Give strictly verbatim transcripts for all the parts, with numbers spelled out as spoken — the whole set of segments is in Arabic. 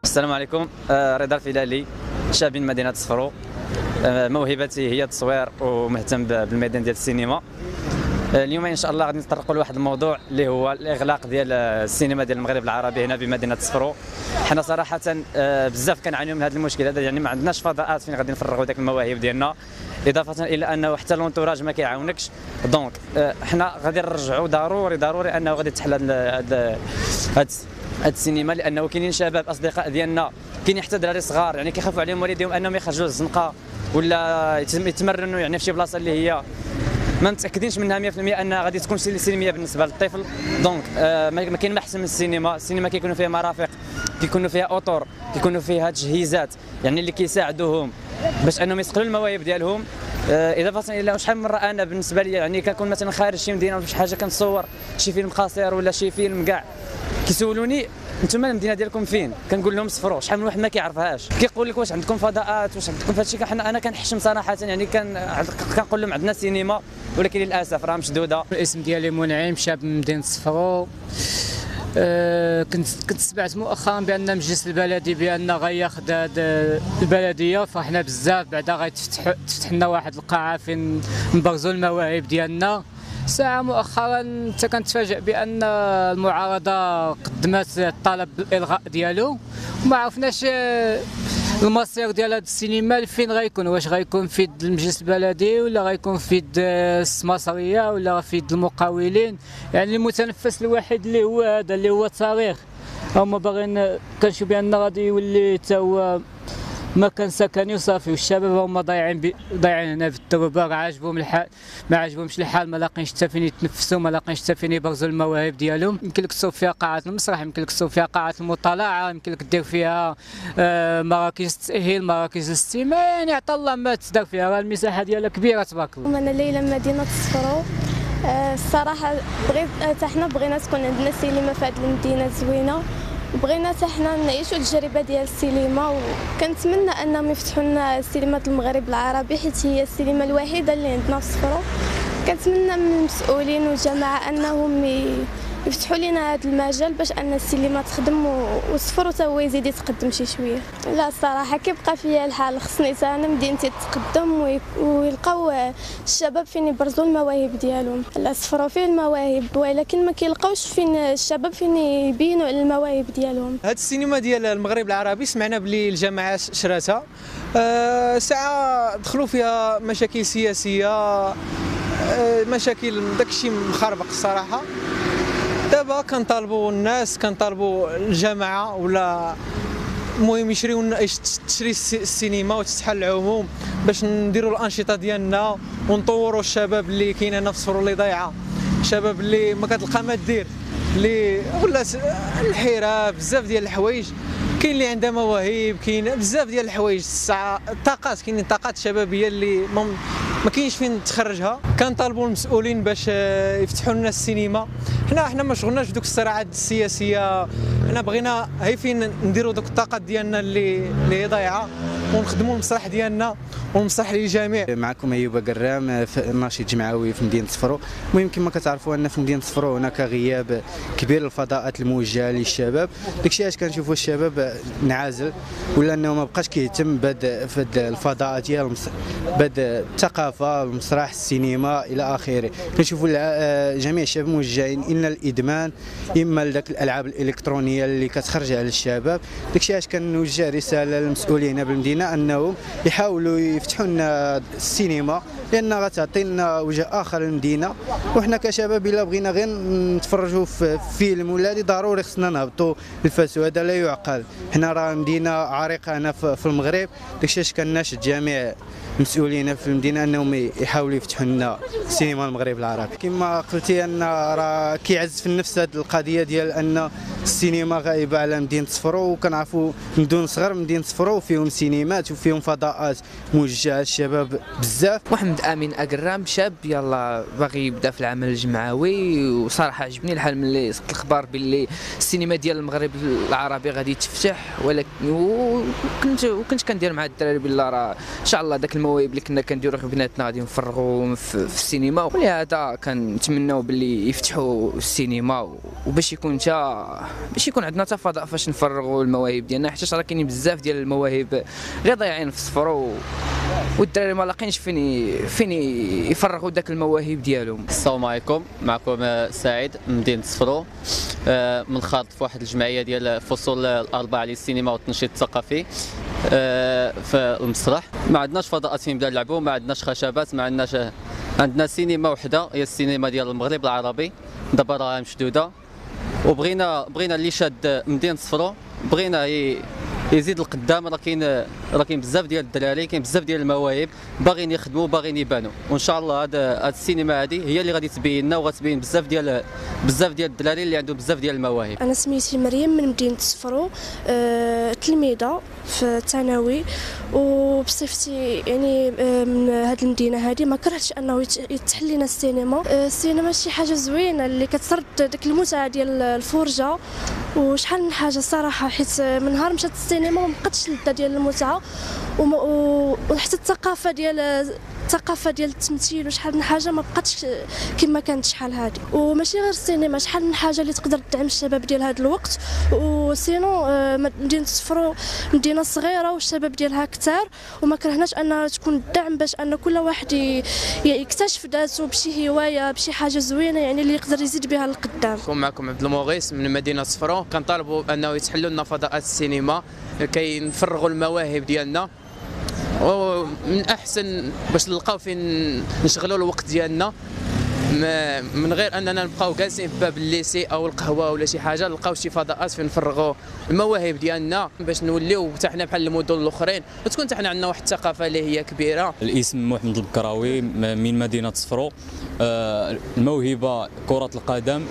السلام عليكم. آه، رضا الفلالي، شاب من مدينة صفرو. آه، موهبتي هي التصوير ومهتم بالميدان ديال السينما. آه، اليوم ان شاء الله غادي نتطرقوا لواحد الموضوع اللي هو الاغلاق ديال السينما ديال المغرب العربي هنا بمدينة صفرو. حنا صراحة آه، بزاف كنعانيو من هذا المشكل هذا، يعني ما عندناش فضاءات فين غادي نفرغوا داك المواهب ديالنا، اضافة الى انه حتى لونتوراج ما كيعاونكش. دونك آه، حنا غادي نرجعوا ضروري ضروري انه غادي تحل هذا هذا هاد السينما، لانه كاينين شباب اصدقاء ديالنا، كاينين حتى دراري صغار يعني كيخافوا عليهم والديهم انهم يخرجوا للزنقه ولا يتمرنوا يعني في شي بلاصه اللي هي ما متاكدينش منها مية في المية انها غادي تكون سينميه بالنسبه للطفل. دونك آه ما كاين ما احسن من السينما. السينما كيكونوا فيها مرافق، كيكونوا فيها اطر، كيكونوا فيها تجهيزات يعني اللي كيساعدوهم باش انهم يسقلوا المواهب ديالهم. آه اضافه الى شحال من مره انا بالنسبه لي يعني كنكون مثلا خارج شي مدينه ولا شي حاجه كنصور شي فيلم قصير ولا شي فيلم كاع، كيسولوني انتم المدينه ديالكم فين؟ كنقول لهم صفرو. شحال من واحد ما كيعرفهاش، كيقول لك واش عندكم فضاءات، واش عندكم في هذا الشيء. حنا انا كنحشم صراحه يعني كان كنقول لهم عندنا سينما ولكن للاسف راه مشدوده. الاسم ديالي منعم، شاب من مدينه صفرو. أه كنت كنت سمعت مؤخرا بان المجلس البلدي بان غياخذ هذه البلديه، فرحنا بزاف بعدا غيتفتح تفتح لنا واحد القاعه فين نبرزوا المواهب ديالنا. ساعة مؤخرا حتى كنتفاجئ بان المعارضه قدمت طلب بالالغاء ديالو، وما عرفناش المصير ديال هذا السينما فين غيكون، واش غيكون في يد المجلس البلدي ولا غيكون في يد السماسريه ولا في يد المقاولين. يعني المتنفس الوحيد اللي هو هذا اللي هو التاريخ. هما باغيين، كنشوف بان غادي يولي حتى هو مكان سكني وصافي، والشباب هما ضايعين بي... ضايعين هنا في التربه. راه عاجبهم الحال، ما عاجبهمش الحال، ما لاقينش حتى فين يتنفسوا، ما لاقينش حتى فين يبرزوا المواهب ديالهم. يمكن لك تصوب فيها قاعات المسرح، يمكن لك تصوب فيها قاعات المطالعه، يمكن لك دير فيها آه مراكز التاهيل، مراكز الاستماع، يعني عطا الله ما تدار فيها. راه المساحه ديالها كبيره تبارك الله. انا ليلى من مدينه صفرو. آه الصراحه بغيت حتى حنا بغينا تكون عندنا سينما في هذه المدينه زوينه، وبغينا حتى حنا نعيشوا التجربه ديال السينما، وكنتمنى انهم يفتحوا لنا سينما المغرب العربي حيت هي السينما الوحيده اللي عندنا في صفرو. كنتمنى من المسؤولين والجماعه انهم يفتحوا لنا هذا المجال باش ان السينما تخدم وصفرو حتى هو يزيد يتقدم شي شويه. لا الصراحه كيبقى فيا الحال، خصني حتى انا مدينتي تتقدم ويلقاو الشباب فين يبرزوا المواهب ديالهم. لا صفرو فيه المواهب ولكن ما كيلقاوش فين الشباب فين يبينوا المواهب ديالهم. هاد السينما ديال المغرب العربي سمعنا بلي الجماعه شراتها. أه ساعه دخلوا فيها مشاكل سياسيه، أه مشاكل داكشي مخربق الصراحه. دابا كنطالبوا الناس، كنطالبوا الجماعه ولا المهم يشريو تشري السينما وتفتح العموم باش نديروا الانشطه ديالنا ونطوروا الشباب اللي كاين هنا في صفرو اللي ضايعه، الشباب اللي ما كتلقى ما دير، اللي ولا الحرف بزاف ديال الحوايج. كاين اللي عندها مواهب، كاين بزاف ديال الحوايج، الطاقات، كاينين طاقات شبابيه اللي ما كاينش فين تخرجها. كنطالبوا المسؤولين باش يفتحوا لنا السينما. حنا حنا ما شغلناش بدوك الصراعات السياسيه، حنا بغينا هي فين نديروا دوك الطاقات ديالنا اللي اللي ضايعه ونخدموا المصلح ديالنا والمصلح للجميع. معكم ايوب قرام، ناشط جمعوي في مدينه صفرو. المهم كما كتعرفوا ان في مدينه صفرو هناك غياب كبير للفضاءات الموجهه للشباب. داكشي علاش كنشوفوا الشباب انعزل ولا انه ما بقاش كيهتم بهاد الفضاءات ديال بهاد الثقافه، المسرح، السينما الى اخره. كنشوفوا جميع الشباب موجهين اما الادمان اما لذاك الالعاب الالكترونيه اللي كتخرج على الشباب. داكشي علاش كنوجه رساله للمسؤولين بالمدينه انهم يحاولوا يفتحوا لنا السينما، لان غتعطي لنا وجه اخر للمدينه. وحنا كشباب الا بغينا غير نتفرجوا في فيلم ولا اللي ضروري خصنا نهبطوا الفاسو، هذا لا يعقل. حنا راه مدينه عريقه هنا في المغرب، داكشي علاش كناشد جميع المسؤولين في المدينه انهم يحاولوا يفتحوا لنا سينما المغرب العربي. كما قلتي ان راه كيعز في النفس هذه القضيه ديال ان السينما غايبه على مدينه صفرو، وكنعرفوا مدن صغر مدينه صفرو فيهم سينمات وفيهم فضاءات موجهه للشباب بزاف. محمد امين اقرام، شاب يلا باغي يبدا في العمل الجمعوي، وصراحه عجبني الحال ملي صدت الخبر باللي السينما ديال المغرب العربي غادي تفتح. ولكن وكنت وكنت كندير مع الدراري بالله راه ان شاء الله داك المواهب اللي كنا كنديروا بيناتنا غادي نفرغوا في, في السينما، ولهذا كنتمناو باللي يفتحوا السينما. وباش يكون تا باش يكون عندنا تا فضاء فاش نفرغوا المواهب ديالنا، حيت راه كاينين بزاف ديال المواهب غير ضايعين في الصفر والدراري ما لاقينش فين فين يفرغوا داك المواهب ديالهم. السلام عليكم، معكم سعيد من مدينه صفرو، منخرط في واحد الجمعيه ديال فصول الاربعه للسينما والتنشيط الثقافي في المسرح. ما عندناش فضاءات فين نبدا نلعبوا، ما عندناش خشبات، ما عندناش، عندنا سينما وحده هي السينما ديال المغرب العربي، دابا راها مشدوده، وبغينا بغينا اللي شاد مدينه صفرو بغينا يزيد القدام. راه كاين راه كاين بزاف ديال الدراري، كاين بزاف ديال المواهب باغيين يخدموا باغيين يبانوا، وان شاء الله هاد هاد السينما هذه هي اللي غادي تبين لنا وغتبين بزاف ديال بزاف ديال الدراري اللي عندهم بزاف ديال المواهب. انا سميتي مريم من مدينه صفرو، أه تلميذه في الثانوي، وبصفتي يعني من هذه المدينه هذه ما كرهتش انه يتحل لنا السينما. أه السينما شي حاجه زوينه اللي كتسرد ديك المتعه ديال الفرجه وشحال من حاجه صراحه، حيت من نهار مشات السينما وما بقاتش لذه ديال المتعه، وحتى الثقافه ديال الثقافه ديال التمثيل وشحال من حاجه ما بقاتش كما كانت شحال هذه. وماشي غير السينما، شحال من حاجه اللي تقدر تدعم الشباب ديال هذا الوقت. وسينو مدينه صفرو مدينه صغيره والشباب ديالها كثار، وما كرهناش انها تكون الدعم باش ان كل واحد يكتشف ذاته بشي هوايه بشي حاجه زوينه يعني اللي يقدر يزيد بها للقدام. نكون معكم عبد المغيث من مدينه صفرو. كنطالبوا انه يتحلوا لنا فضاءات السينما كي نفرغوا المواهب ديالنا، ومن احسن باش نلقاو فين نشغلوا الوقت ديالنا من غير اننا نبقاو جالسين في باب الليسي او القهوه ولا شي حاجه. نلقاو شي فضاءات فين نفرغوا المواهب ديالنا باش نوليو حتى حنا بحال المدن الاخرين، وتكون حتى حنا عندنا واحد الثقافه اللي هي كبيره. الاسم محمد البكراوي من مدينه صفرو. الموهبه كره القدم،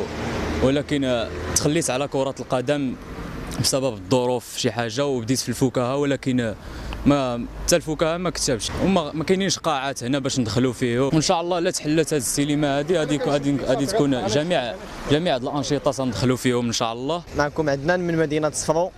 ولكن تخليت على كره القدم بسبب الظروف شي حاجه، وبديت في الفكاهه، ولكن ما حتى الفكاهه ما كتبش، وما ما كاينينش قاعات هنا باش ندخلوا فيه. وان شاء الله لا تحلت هذه السينما هذه هذه هذه تكون جميع جميع الانشطه سندخلوا فيهم ان شاء الله. معكم عدنان من مدينه صفرو.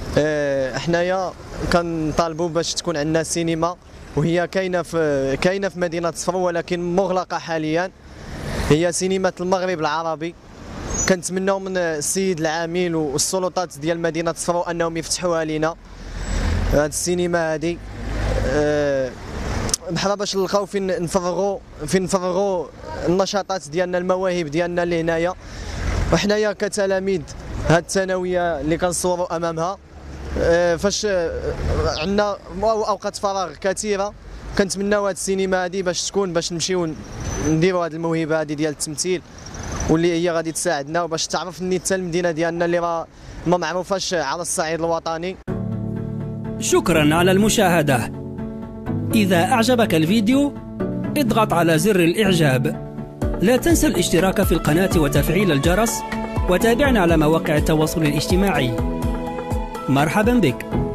حنايا كنطالبوا باش تكون عندنا سينما، وهي كاينه في كاينه في مدينه صفرو ولكن مغلقه حاليا، هي سينما المغرب العربي. كنتمناو من السيد العامل والسلطات ديال مدينه صفرو انهم يفتحوها لينا هاد السينما هادي، أه بحال باش نلقاو فين نفرغوا فين نفرغوا النشاطات ديالنا المواهب ديالنا اللي هنايا. وحنايا كتلاميذ هاد الثانويه اللي كنصوروا امامها، أه فاش عندنا اوقات فراغ كثيره كنتمناو هاد السينما هادي باش تكون باش نمشيو نديروا هاد الموهبه هادي ديال التمثيل، واللي هي غادي تساعدنا وباش تعرف نيت المدينه ديالنا اللي راه ما معروفاش على الصعيد الوطني. شكرا على المشاهدة. إذا أعجبك الفيديو اضغط على زر الإعجاب. لا تنسى الاشتراك في القناة وتفعيل الجرس، وتابعنا على مواقع التواصل الاجتماعي. مرحبا بك.